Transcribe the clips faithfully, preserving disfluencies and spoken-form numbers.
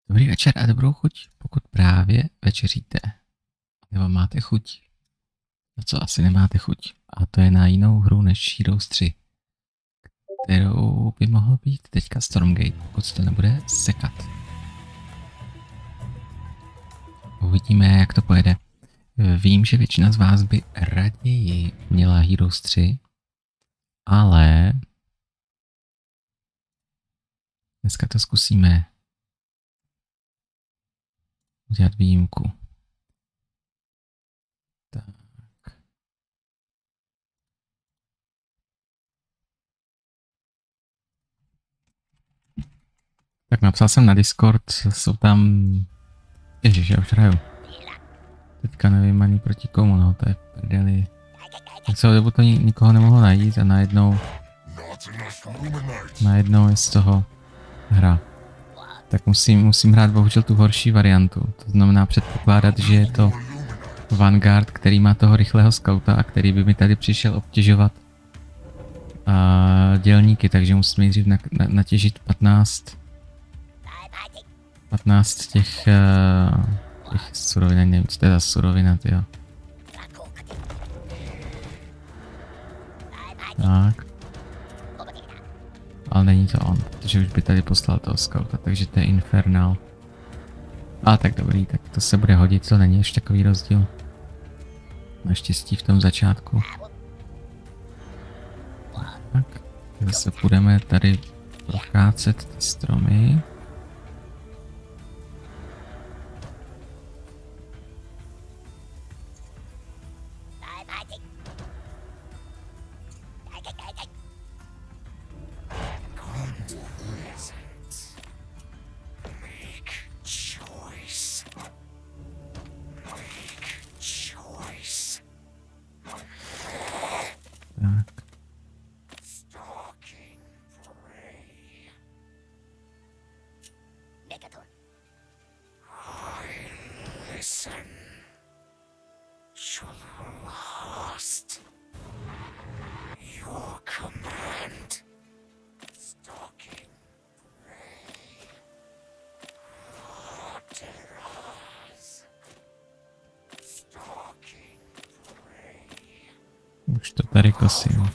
Dobrý večer a dobrou chuť, pokud právě večeříte. Nebo máte chuť. No co, asi nemáte chuť. A to je na jinou hru než Heroes tři. Kterou by mohlo být teďka Stormgate, pokud to nebude sekat. Uvidíme, jak to pojede. Vím, že většina z vás by raději měla Heroes tři, ale dneska to zkusíme udělat výjimku. Tak. Tak napsal jsem na Discord, jsou tam... Ježiš, já už hraju. Teďka nevím ani proti komu, no, to je prdeli. Tak celou dobu to nikoho nemohlo najít a najednou... Najednou je z toho hra. Tak musím, musím hrát bohužel tu horší variantu. To znamená předpokládat, že je to Vanguard, který má toho rychlého skauta a který by mi tady přišel obtěžovat a dělníky, takže musím nejdřív na, na, natěžit patnáct patnáct těch, uh, těch surovin, nevím, co to je za surovina, tyjo. Tak. Ale není to on, protože už by tady poslal toho skauta, takže to je Infernal. A tak dobrý, tak to se bude hodit, to není ještě takový rozdíl. Naštěstí v tom začátku. Tak, zase půjdeme tady prochácet ty stromy. Už to tady kosím.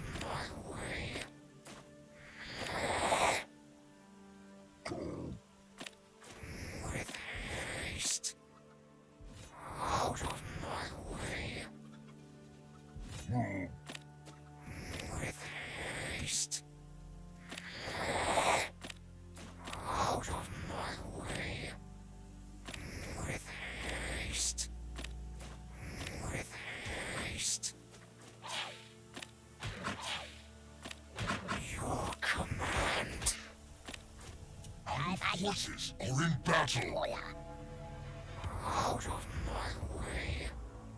Forces are in battle. Out of my way.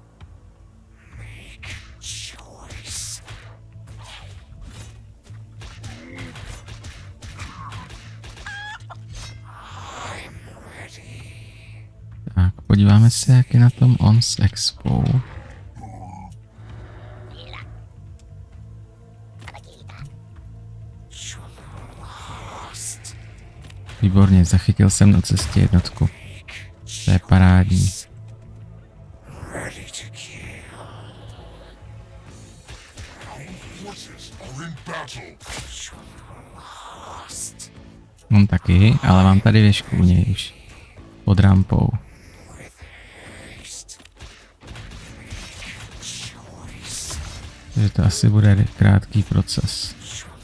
Make choice. I'm ready. Tak, podíváme se, jak je na tom on s Expo. Výborně, zachytil jsem na cestě jednotku. To je parádní. On taky, ale mám tady věžku u něj už. Pod rampou. Takže to asi bude krátký proces.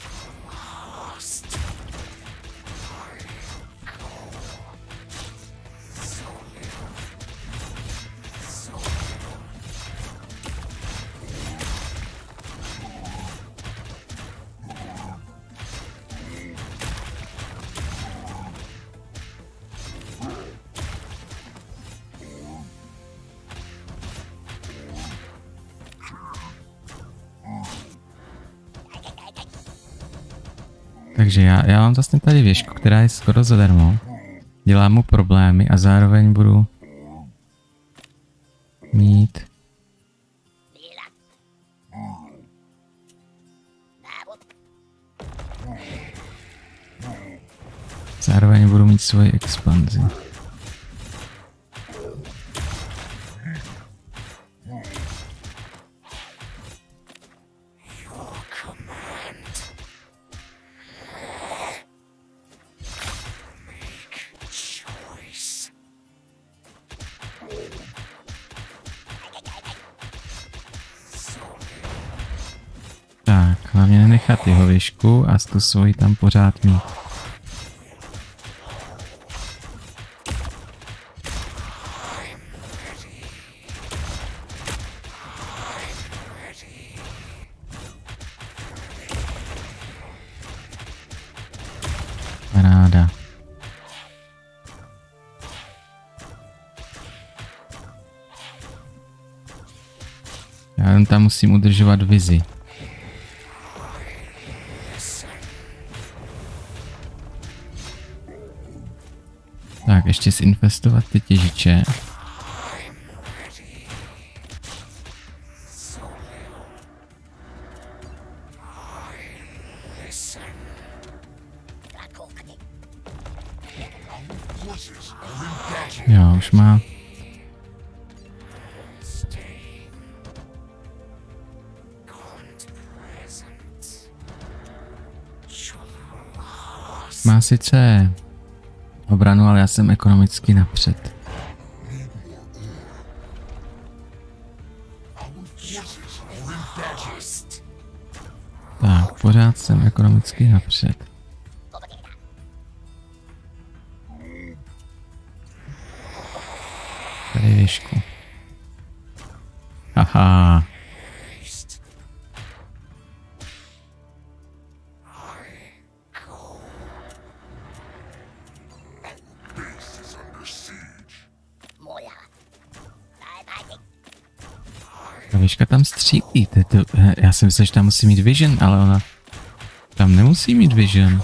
Takže já, já mám vlastně tady věžku, která je skoro zadarmo. Dělám mu problémy a zároveň budu mít zároveň budu mít svoji expanzi. Hlavně nenechat jeho věžku a tu svoji tam pořád mít. Paráda. Já jen tam musím udržovat vizi. Tak, ještě zinvestovat ty těžiče. Jo, už má. Má sice obranu, ale já jsem ekonomicky napřed. Tak, pořád jsem ekonomicky napřed. Tady věžku. Haha. Ta věžka tam střílí. To, to, já jsem myslel, že tam musí mít vision, ale ona tam nemusí mít vision.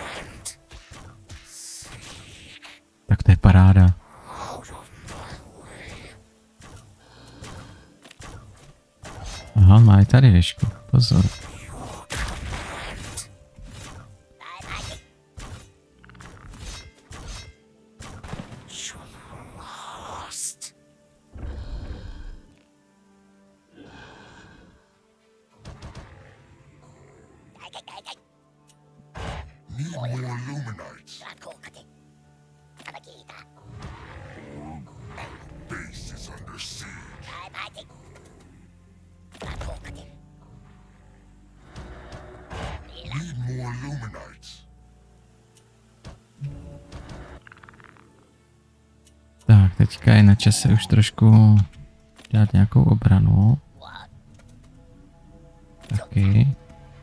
Tak to je paráda. Aha, má i tady věžku. Pozor. Need more Illuminates. Base is under siege. Need more Illuminates. Tak, teďka je na čase už trošku dělat nějakou obranu. Taky.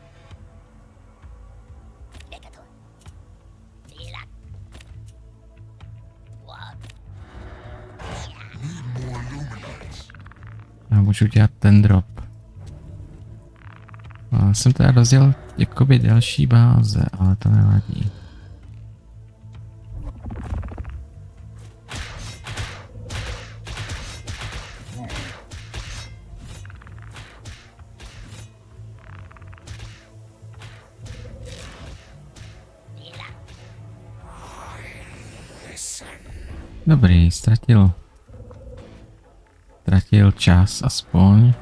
Já můžu dělat ten drop. Já jsem teda rozjel jakoby další báze, ale to nevadí. Dobrý, ztratil. Ztratil čas aspoň.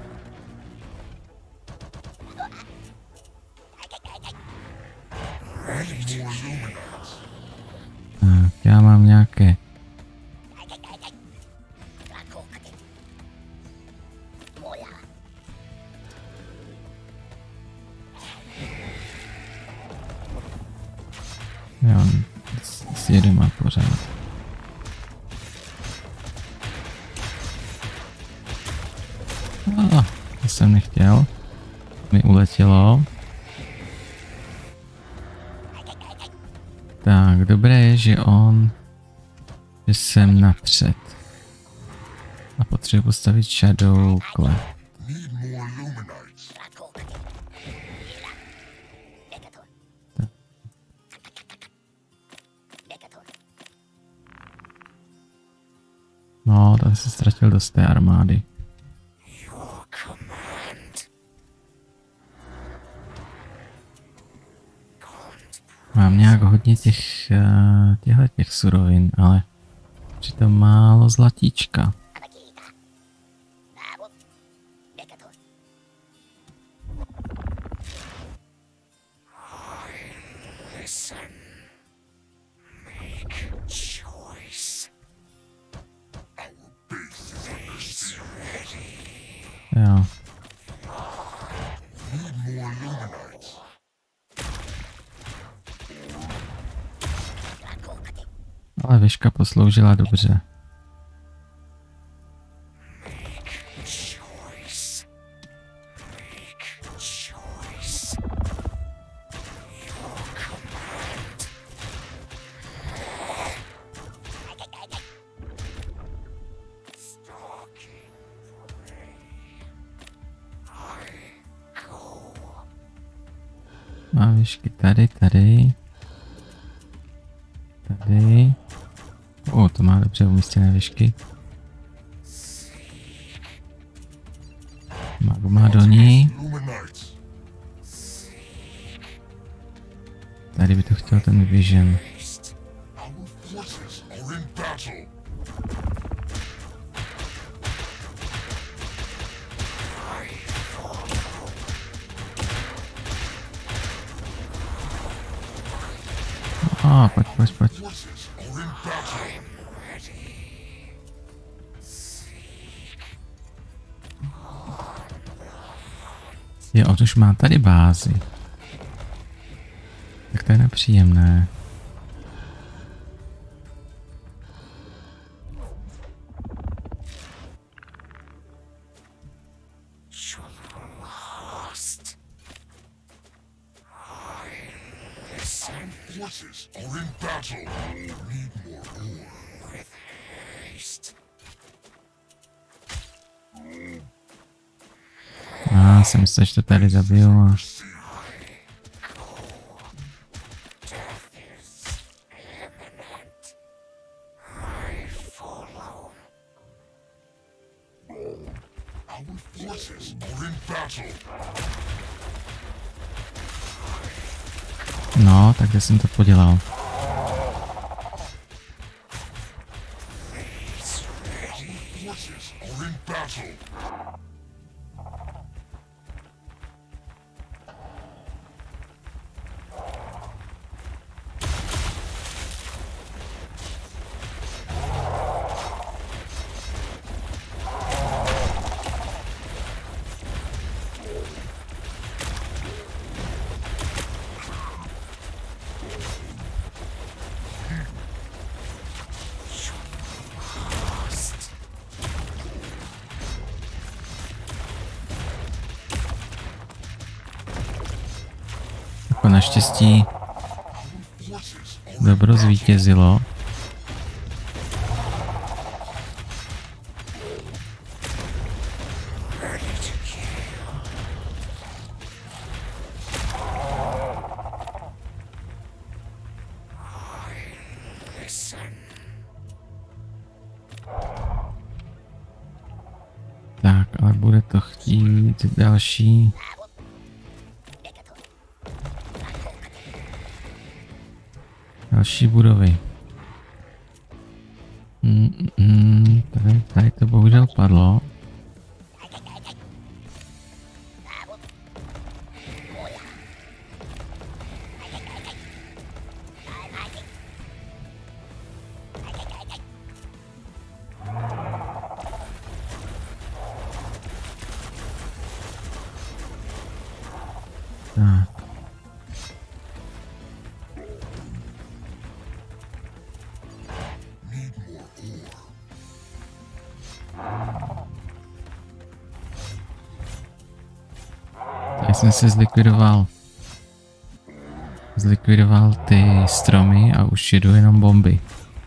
Tak, já mám nějaké. Jo, s, s jedema pořád. Ah, to jsem nechtěl. Mi uletělo. Tak, dobré je, že on... že jsem napřed. A potřebuji postavit Shadow Clef. No, tady se ztratil dost té armády. Mám nějak hodně těch, těchto těch surovin, ale přitom málo zlatíčka. Jo. Ale věžka posloužila dobře. Má věžky tady, tady. Tady. O, to má dobře umístěné věžky. Magma do ní. Tady by to chtěl ten Vision. A, oh, pojď, pojď, pojď. Jo, on už má tady bázi. Tak to je nepříjemné. Já jsem myslel, že to tady zabiju a... No, takže jsem to podělal. Jako naštěstí dobro zvítězilo. Tak, ale bude to chtít další. Další budovy. Mm, mm, tady, tady to bohužel padlo. Tak. Já jsem se zlikvidoval. Zlikvidoval ty stromy a už jedu jenom bomby.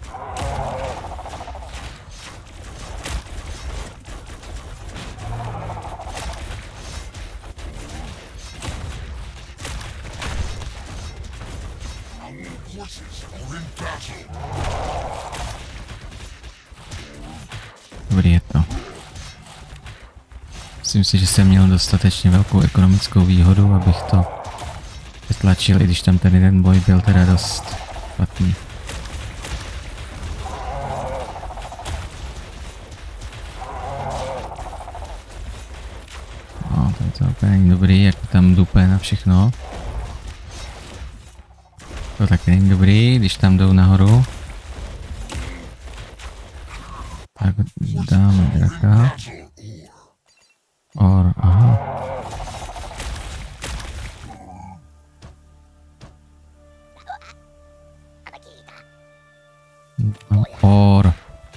Dobrý je to. Myslím si, že jsem měl dostatečně velkou ekonomickou výhodu, abych to vytlačil, i když tam ten jeden boj byl teda dost špatný. No, to je to úplně není dobrý, jak tam dupe na všechno. To taky není dobrý, když tam jdou nahoru. Tak dáme draka. Or, aha. Or.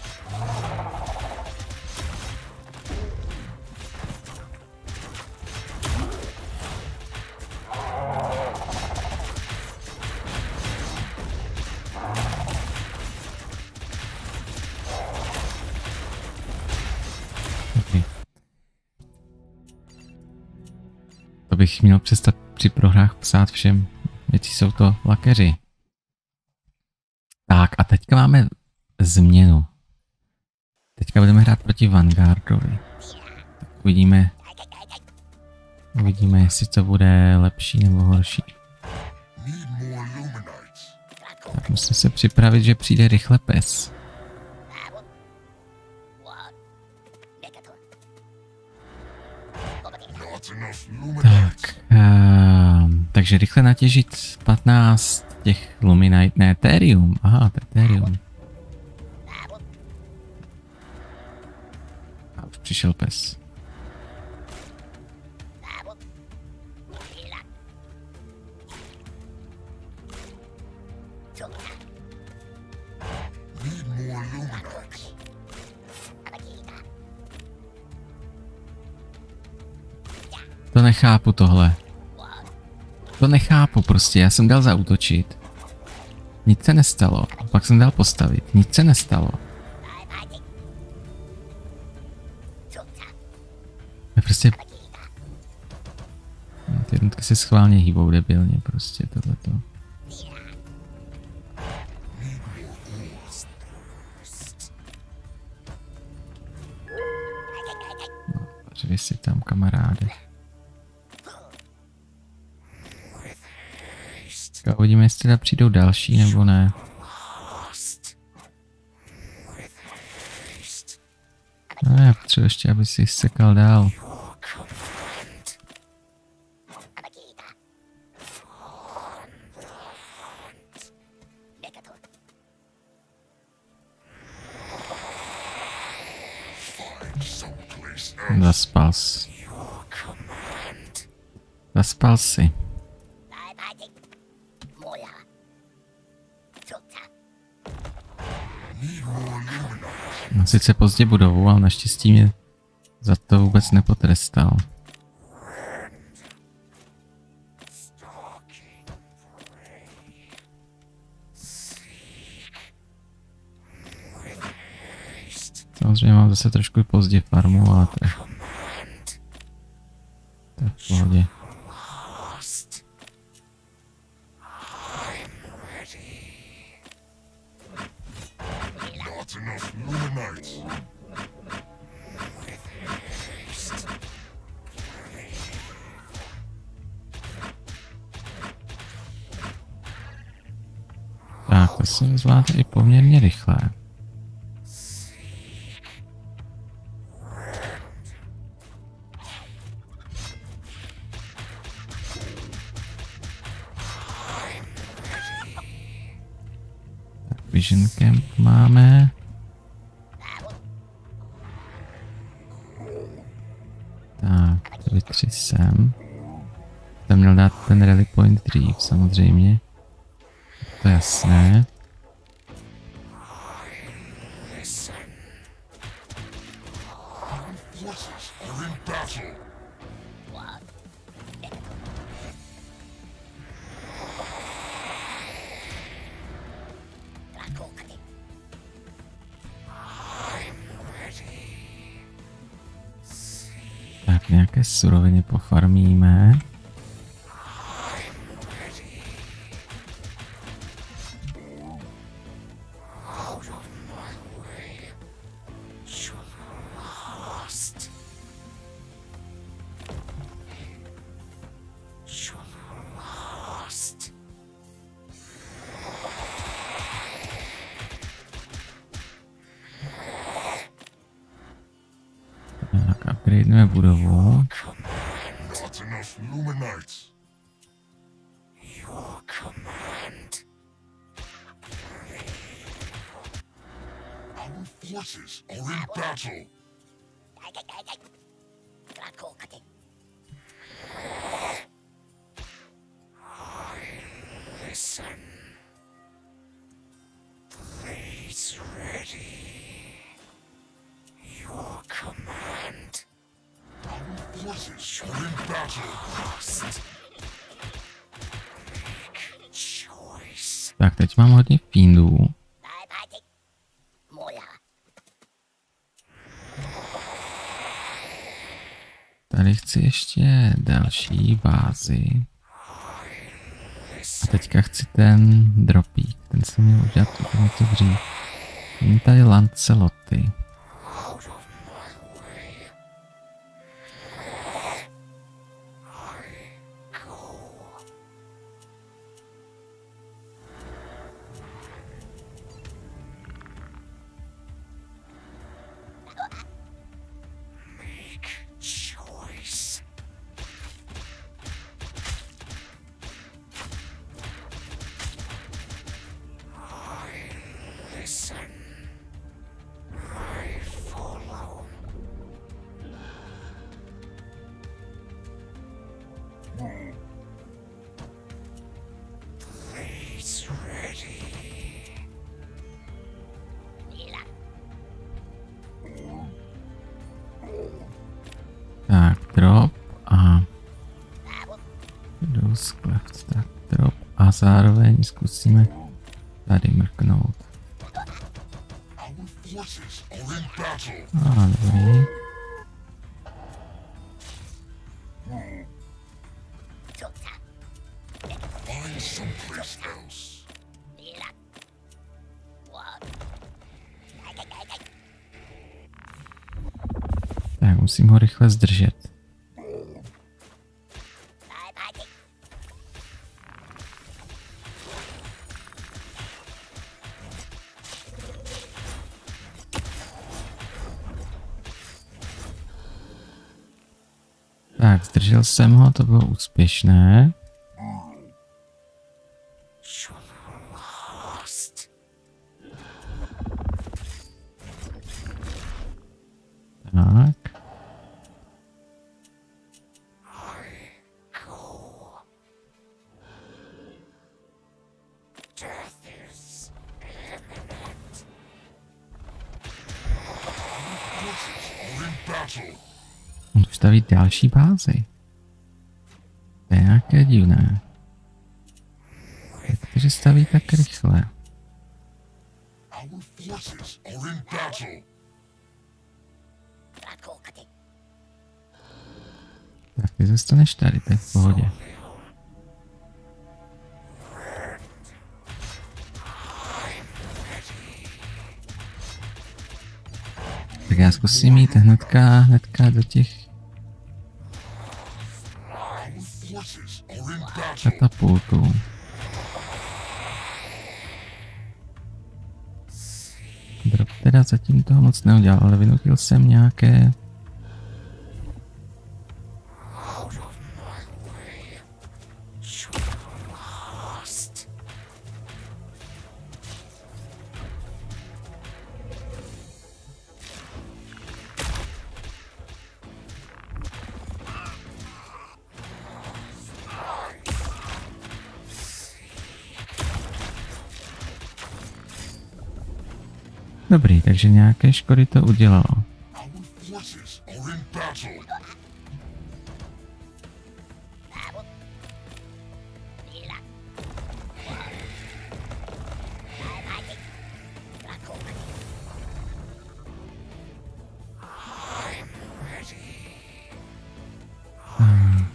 Okay. To bych měl přestat při prohrách psát všem, věci jsou to lakeři. Tak a teďka máme změnu. Teďka budeme hrát proti Vanguardovi. Tak uvidíme, uvidíme, jestli to bude lepší nebo horší. Tak musím se připravit, že přijde rychle pes. Tak, uh, takže rychle natěžit patnáct těch Luminite, ne, Therium, aha, to je Therium. A už přišel pes. To nechápu tohle. To nechápu prostě, já jsem dal zaútočit. Nic se nestalo, pak jsem dal postavit, nic se nestalo. Je prostě... Ty jednotky se schválně hýbou debilně, prostě tohleto. No, řvi si tam, kamaráde. A uvidíme, jestli teda přijdou další, nebo ne. No já potřebuji ještě, aby si sekal dál. Zaspal jsi. Zaspal jsi. No, sice pozdě budovu, ale naštěstí mě za to vůbec nepotrestal. Samozřejmě mám zase trošku pozdě farmu, ale to je, to je v pohodě. Tak, to se zvládne i poměrně rychle. Tak, Vision Camp máme. Tak, tady tři sem. Tam měl dát ten rally point dřív, samozřejmě. To je jasné. Tak nějaké suroviny pofarmíme. Tak, upgradeneme budovu. Your command. Our forces are in battle. Make choice. Tak, teď mám hodně fiendů. Tady chci ještě další bázi. A teďka chci ten dropík, ten jsem měl udělat úplně to dřív. Mám tady Lanceloty. Tak, drop a jdu skleft, tak drop a zároveň zkusíme tady mrknout. A dobrý. Tak, musím ho rychle zdržet. Tak, zdržel jsem ho, to bylo úspěšné. Tak. On už staví další bázi. To je nějaké divné. Jak staví tak rychle? Tak ty zůstaneš tady, tak v pohodě. Tak já zkusím jít hnedka, hnedka do těch katapultů. Drop teda zatím toho moc neudělal, ale vynutil jsem nějaké Dobrý, takže nějaké škody to udělalo. Hmm.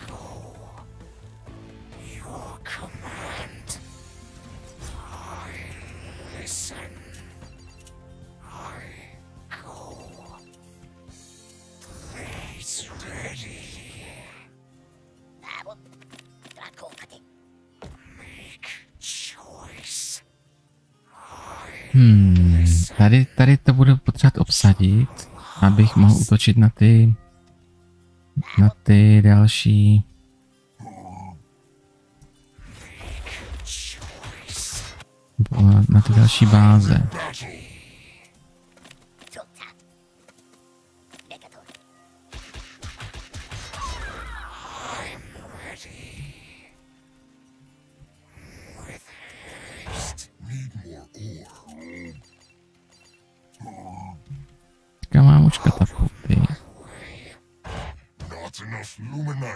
Hmm, tady, tady to budu potřebovat obsadit, abych mohl útočit na ty, na ty další. Na ty další báze.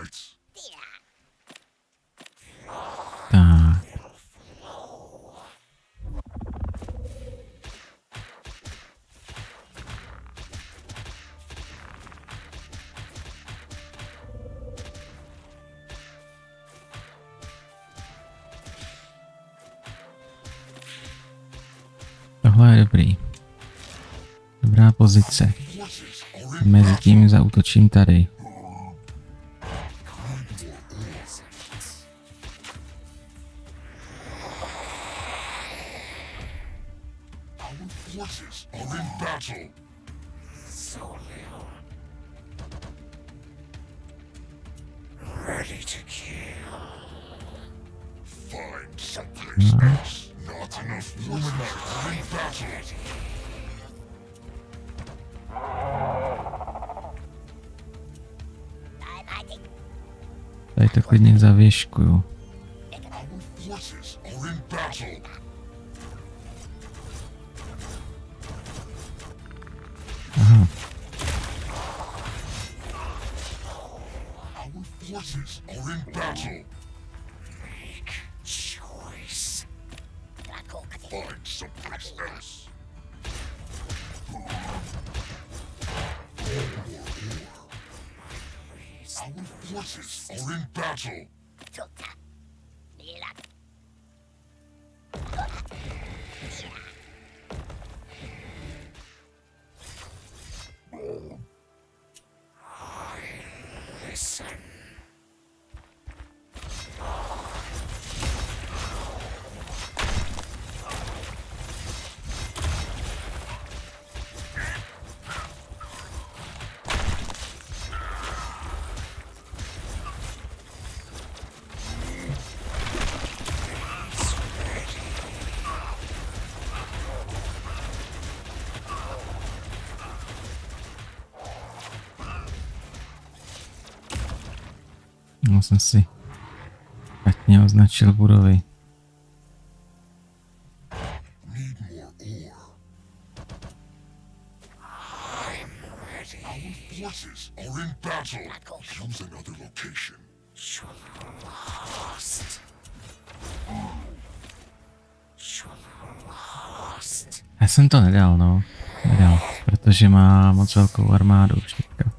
Illuminate. Tak. Tohle je dobrý. Dobrá pozice. Mezitím zaútočím tady. Forces are in battle. Ready to kill. Find someplace else. Not enough Illuminati are in battle. Tady to klidně zavěškuju. Our forces are in battle. Aha. Our forces are in battle. Make choice. Find someplace else. Our forces are in battle. Listen. No, jsem si špatně označil budovy. Need more ore. I'm ready. Our forces are in battle. Use another location. You're lost. You're lost. Já jsem to nedal, no. Nedal, protože má moc velkou armádu už teďka.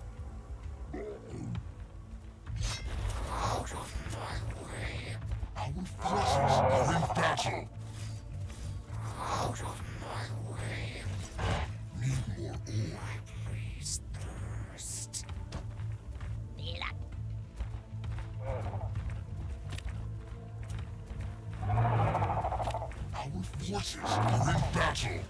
Our forces are in battle. Out of my way. Need more ore. Please thirst. Our forces are in battle.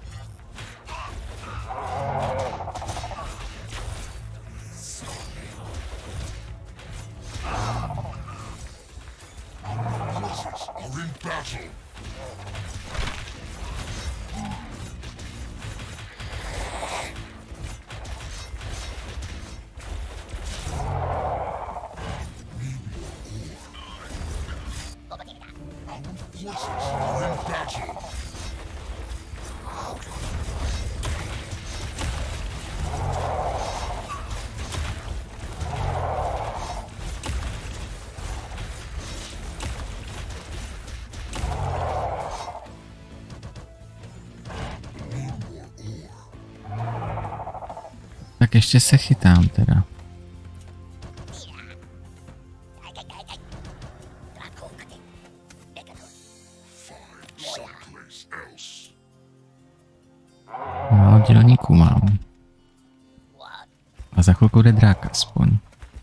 Our forces are in battle. Our forces are in battle. Tak ještě se chytám teda. Someplace else. Málo dělníků mám. A za chvilku jde drák aspoň.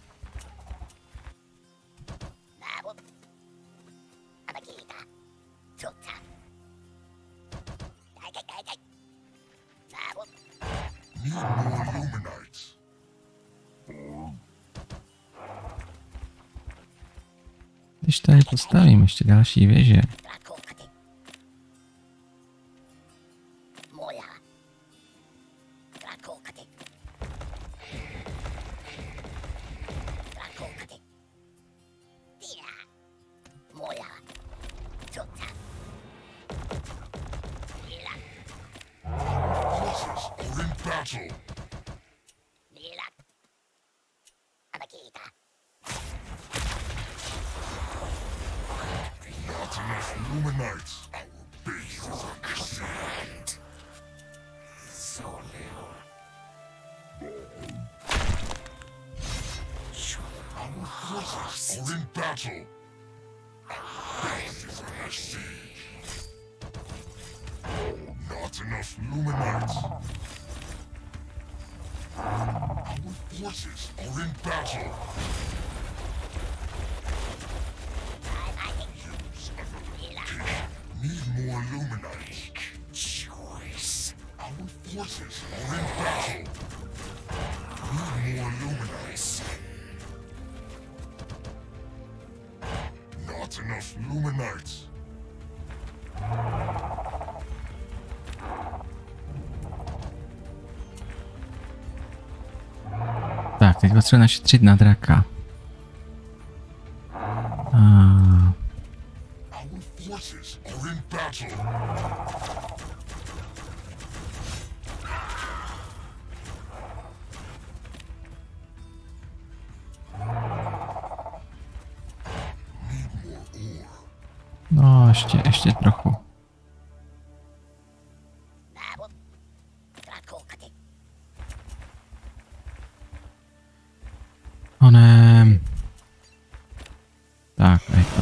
Need more Illuminite. Když tady postavím ještě další věže. Forces are in battle. battle. Base is under siege. Not enough Luminites. Our forces are in battle. Use another location. Need more Luminites. Choice. Our forces are in battle. Need more Luminites. Not enough Luminites. Tak, teď potřebuji našetřit na draka. A... Our forces are in battle. Need more ore. No, ještě, ještě trochu. O ne. Tak, a je to.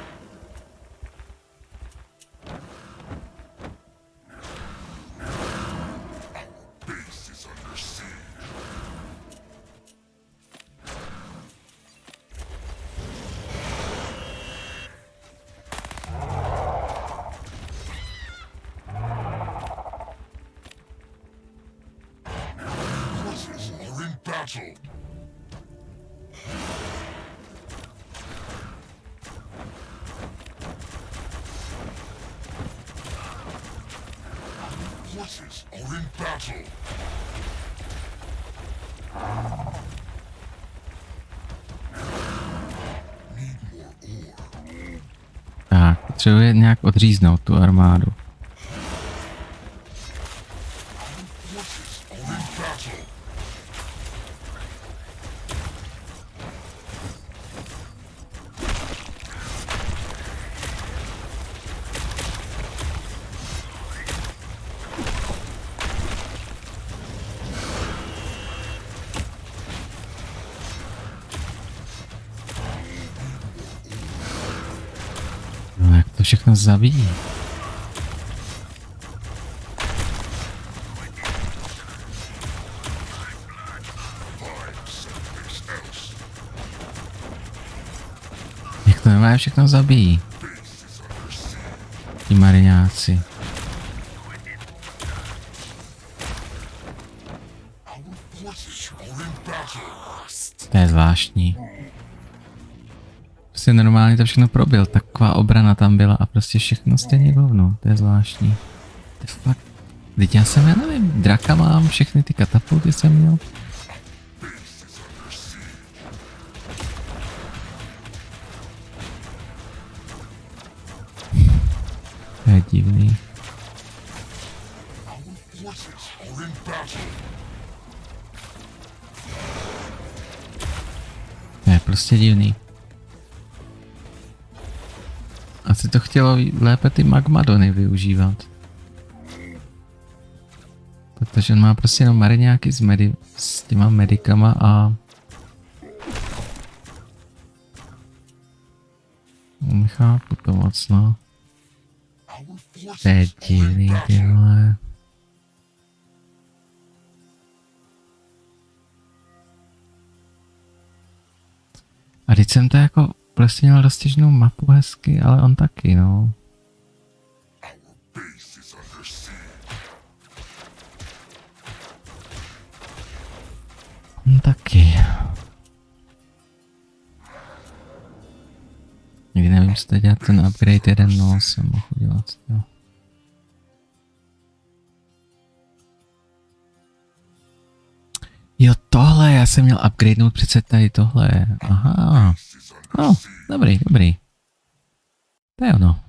Base is under siege. Forces are in battle. Forces are in battle. Need more ore. Tak, potřebuje nějak odříznout tu armádu. Forces are in battle. No, jak to všechno zabíjí? Find someplace else. Jak to normálně všechno zabíjí? Base is under siege. Ti mariňáci. Our forces are in battle. To je zvláštní. Prostě normálně to všechno probil, taková obrana tam byla a prostě všechno stejně rovno, to je zvláštní. To je fakt... Teď já jsem, já nevím, draka mám, všechny ty katapulty jsem měl. Base is under siege. To je divný. Our forces are in battle. To je prostě divný. Asi to chtělo lépe ty magmadony využívat. Protože on má prostě jenom mariňáky s, medi s těma medikama a... Nechápu to moc, no. Our To je forces are in divný, ty battle. vole. A teď jsem to jako prostě měl roztěžnou mapu hezky, ale on taky, no. Our base is under siege. On taky. Nikdy nevím, co to dělat ten upgrade jeden, no, jsem mohl udělat, jo. Jo, tohle, já jsem měl upgradenout přece tady tohle, aha. Base is under No, siege. dobrý, dobrý. To je ono.